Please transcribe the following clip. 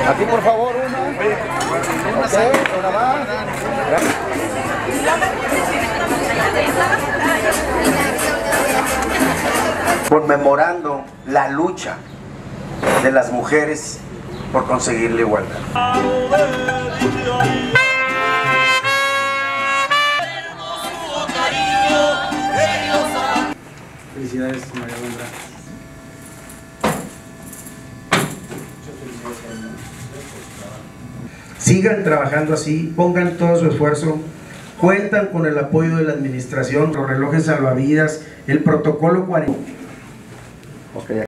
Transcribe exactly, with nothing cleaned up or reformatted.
Aquí por favor, una. Okay, una más. Conmemorando la lucha de las mujeres por conseguir la igualdad. Felicidades, María Alondra. Sigan trabajando así, pongan todo su esfuerzo, cuentan con el apoyo de la administración, los relojes salvavidas, el protocolo cuarenta. Okay.